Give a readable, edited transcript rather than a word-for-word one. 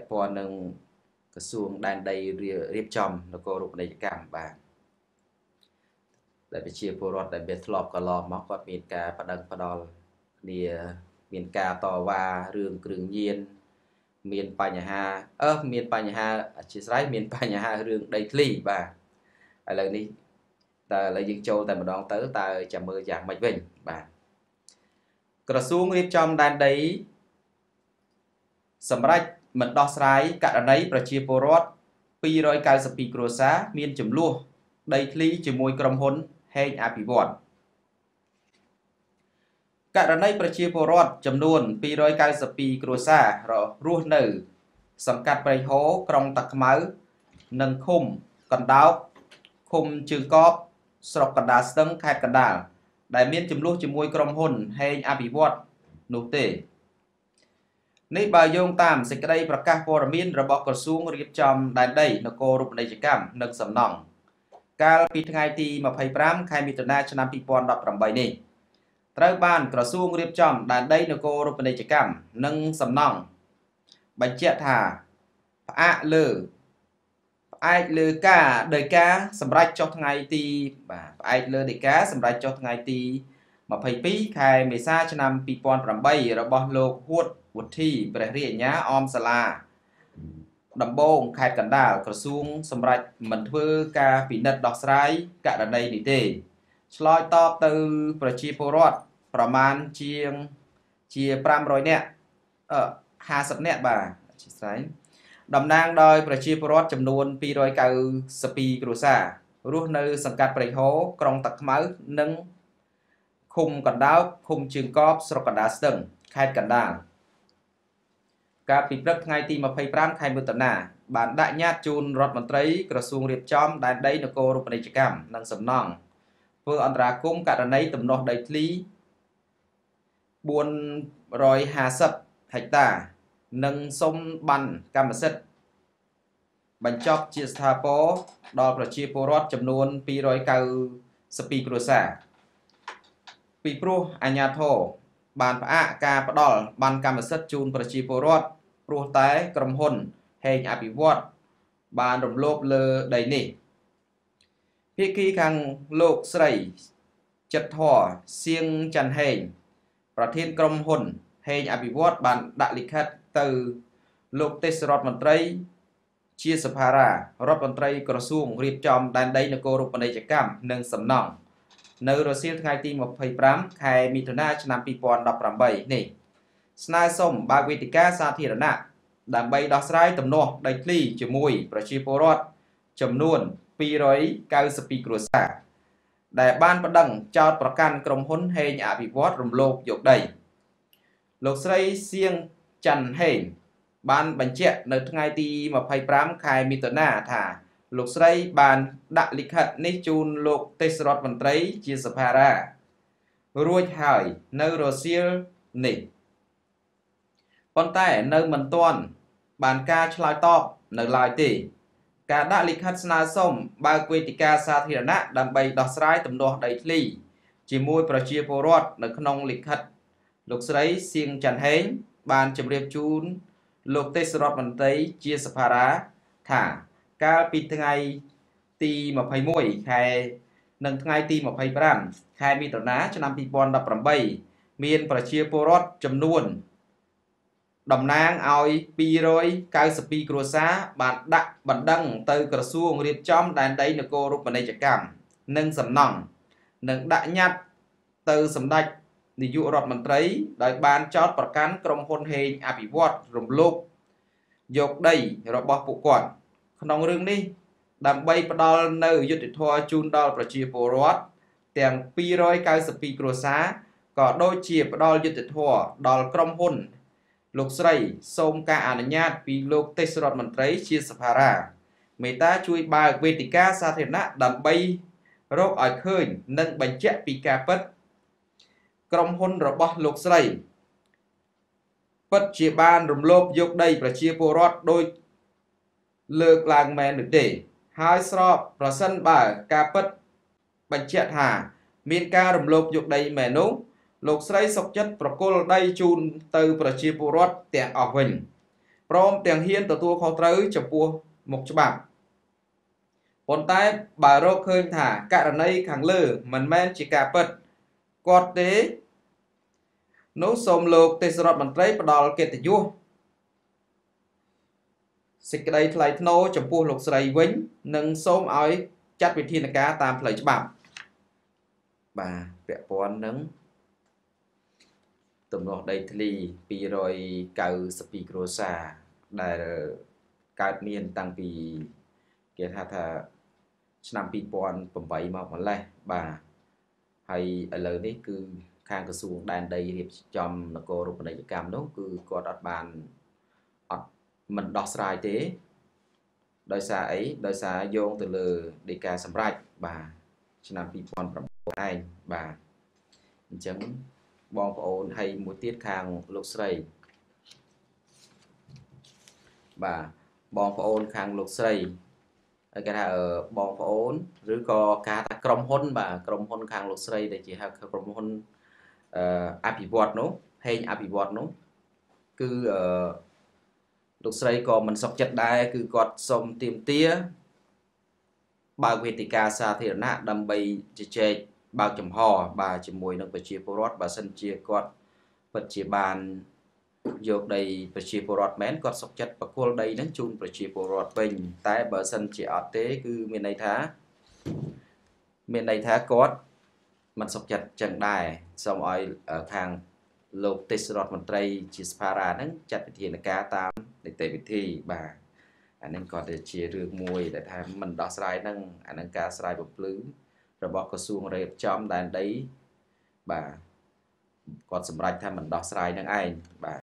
ព័ន្ធនឹងក្រសួងដែនដីរៀបចំនគររូបនីយកម្មបាទដែលប្រជាពលរដ្ឋដែលមានធ្លាប់កន្លងមកគាត់មានការបដិងផ្ដាល់គ្នាមានការតវ៉ារឿងគ្រឿងញៀនមានបញ្ហាមានបញ្ហាអធិស្ឋានមានបញ្ហារឿងដីធ្លីបាទឥឡូវនេះតើឥឡូវយើងចូលតែម្ដងទៅតើចាំមើលយ៉ាងម៉េចវិញបាទក្រសួងរៀបចំដែនដីសម្រាប់មិនដោះស្រាយករណីប្រជាពលរដ្ឋ292គ្រួសារមានចំនួនដីធ្លីជាមួយក្រុមហ៊ុនហេងអភិវឌ្ឍករណីប្រជាពលរដ្ឋចំនួន292គ្រួសាររស់នៅសង្កាត់ព្រៃហូរក្រុងតាខ្មៅនិងឃុំកណ្ដោបឃុំជើងកបស្រុកកណ្ដាលស្ទឹងខេត្តកណ្ដាលដែលមានចំនួនជាមួយក្រុមហ៊ុនហេងអភិវឌ្ឍនោះទេនេះបើយោងតាមសេចក្តីប្រកាសព័ត៌មានរបស់ក្រសួងរៀបចំដែនដីនគររូបនីយកម្មនិងសំណង់កាលពីថ្ងៃទី25ខែមិថុនាឆ្នាំ2018នេះត្រូវបានក្រសួងរៀបចំដែនដីនគររូបនីយកម្មនិងសំណង់បញ្ជាក់ថាផ្អែកលើការដោយការសម្រេចចុះថ្ងៃទីផ្អែកលើដីកាសម្រេចចុះថ្ងៃទី22ខែមេសាឆ្នាំ2008របស់លោកហួតវុធីព្រះរាជអាជ្ញាអមសាលាដំបងខេត្តកណ្ដាលក្រសួងសម្រាប់មិនធ្វើការពិនិត្យដោះស្រាយករណីនេះទេឆ្លើយតបទៅប្រជាពលរដ្ឋប្រមាណជា500នាក់50នាក់បាទជាស្រ័យតំណាងដោយប្រជាពលរដ្ឋចំនួន292គ្រួសាររស់នៅសង្កាត់ព្រៃហូរក្រុងតាខ្មៅនិងឃុំកណ្ដោបឃុំជើងកបស្រុកកណ្ដាលស្ទឹងខេត្តកណ្ដាលកាលពីព្រឹកថ្ងៃទី25ខែមិថុនាបានដាក់ញត្តិជូនរដ្ឋមន្ត្រីក្រសួងរៀបចំដែនដីនគររូបនីយកម្មនិងសំណង់ធ្វើអន្តរាគមន៍ករណីទំនាស់ដីធ្លី450ហិកតានិងសុំបានកម្មសិទ្ធិបញ្ចប់ជាស្ថាពរដល់ប្រជាពលរដ្ឋចំនួន292គ្រួសារពីព្រោះអាជ្ញាធរបានផ្អាកការផ្ដល់បានកម្មសិទ្ធិជូនប្រជាពលរដ្ឋព្រោះតែក្រុមហ៊ុនហេងអភិវឌ្ឍបានរំលោភលើដីនេះភាគីខាងលោកស្រីចិត្តធរសៀងច័ន្ទហេងប្រធានក្រុមហ៊ុនហេងអភិវឌ្ឍបានដាក់លិខិតទៅលោកទេសរដ្ឋមន្ត្រីជាសភារារដ្ឋមន្ត្រីក្រសួងរៀបចំដែនដីនគររូបនីយកម្មនិងសំណង់នៅរសៀលថ្ងៃទី25ខែមិថុនាឆ្នាំ2018នេះស្នើសុំបើកវេទិកាសាធារណៈដើម្បីដោះស្រាយទំនាស់ដីធ្លីជាមួយប្រជាពលរដ្ឋចំនួន292គ្រួសារដែលបានប្តឹងចោទប្រកាន់ក្រុមហ៊ុនហេងអភិវឌ្ឍរំលោភយកដីលោកស្រីសៀងច័ន្ទហេងបានបញ្ជាក់នៅថ្ងៃទី25ខែមិថុនាថាលោកស្រីបានដាក់លិខិតនេះជូនលោកទេសរដ្ឋមន្ត្រីជាសភារារួចហើយនៅរសៀលនេះប៉ុន្តែនៅមិនទាន់បានការឆ្លើយតបនៅឡើយទេការដាក់លិខិតស្នើសុំបើកវេទិកាសាធារណៈដើម្បីដោះស្រាយទំនាស់ដីធ្លីជាមួយប្រជាពលរដ្ឋនៅក្នុងលិខិតលោកស្រីសៀងច័ន្ទហេងបានជម្រាបជូនលោកទេសរដ្ឋមន្ត្រីជាសភារាថាកាលពីថ្ងៃទី21ខែនិងថ្ងៃទី25ខែមិថុនាឆ្នាំ2018មានប្រជាពលរដ្ឋចំនួនតំណាងឲ្យ292គ្រួសារបានដាក់បណ្ដឹងទៅក្រសួងរៀបចំដែនដីនគររូបនីយកម្មនិងសំណង់និងដាក់ញត្តិទៅសម្ដេចនាយករដ្ឋមន្ត្រីដោយបានចោទប្រកាន់ក្រុមហ៊ុនហេងអភិវឌ្ឍរំលោភយកដីរបស់ពួកគាត់ក្នុងរឿងនេះដើម្បីផ្ដល់នៅយុត្តិធម៌ជូនដល់ប្រជាពលរដ្ឋទាំង292គ្រួសារក៏ដូចជាផ្ដល់យុត្តិធម៌ដល់ក្រុមហ៊ុនលោកស្រីសូមការអនុញ្ញាតពីលោកទេសរដ្ឋមន្ត្រីជាសភារាមេត្តាជួយបើកវេទិកាសាធារណៈដើម្បីរកឲ្យឃើញនិងបញ្ជាក់ពីការពិតក្រុមហ៊ុនរបស់លោកស្រីពិតជាបានរំលោភយកដីប្រជាពលរដ្ឋដោយលើកឡើងមែនឬទេហើយស្របប្រសិនបើការពិតបញ្ជាក់ថាមានការរំលោភយកដីមែននោះលោកស្រីសុខចិត្តប្រគល់ដីជូនទៅប្រជាពលរដ្ឋទាំងអស់វិញព្រមទាំងហ៊ានទទួលខុសត្រូវចំពោះមុខច្បាប់ប៉ុន្តែបើរកឃើញថាករណីខាងលើមិនមែនជាការពិតគាត់ទេនោះសូមលោកទេសរដ្ឋមន្ត្រីផ្ដល់កិត្តិយសសេចក្តីថ្លៃថ្នូរចំពោះលោកស្រីវិញនិងសូមឲ្យចាត់វិធានការតាមផ្លូវច្បាប់បាទពាក់ព័ន្ធនឹងទំនាស់ដីធ្លី292គ្រួសារដែលកើតមានតាំងពីគេថាឆ្នាំ2008មកម្លេះបាទហើយឥឡូវនេះគឺខាងក្រសួងដែនដីរៀបចំនគររូបនីយកម្មនោះគឺគាត់អត់មិនដោះស្រាយទេដោយសារអីដោយសារយោងទៅលើដីកាសម្រេចបាទឆ្នាំ2009ឯងបាទអញ្ចឹងបងប្អូនហើយមួយទៀតខាងលោកស្រីបាទបងប្អូនខាងលោកស្រីហើយគេថាបងប្អូនឬក៏ការថាក្រុមហ៊ុនបាទក្រុមហ៊ុនខាងលោកស្រីដែលជាហៅក្រុមហ៊ុនអភិវឌ្ឍនោះហេងអភិវឌ្ឍនោះគឺលោកស្រីក៏មិនសុខចិត្តដែរគឺគាត់សុំទាមទារបើកវេទិកាសាធារណៈដើម្បីជជែកបើកចំហបាទជាមួយនឹងប្រជាពលរដ្ឋបើសិនជាគាត់ពិតជាបានយកដីប្រជាពលរដ្ឋមែនគាត់សុខចិត្តបកគលដីនឹងជូនប្រជាពលរដ្ឋវិញតែបើសិនជាអត់ទេគឺមានន័យថាគាត់មិនសុខចិត្តចឹងដែរសូមឲ្យខាងលោកទេសរដ្ឋមន្ត្រីជាស្ភារាហ្នឹងចាត់វិធានការតាមនីតិវិធីបាទអានេះក៏ជារឿងមួយដែលថាមិនដោះស្រាយហ្នឹងអានឹងការស្រាយបំភ្លឺរបស់ក្រសួងរៀបចំដែនដីបាទគាត់សម្រេចថាមិនដោះស្រាយនឹងឯងបាទ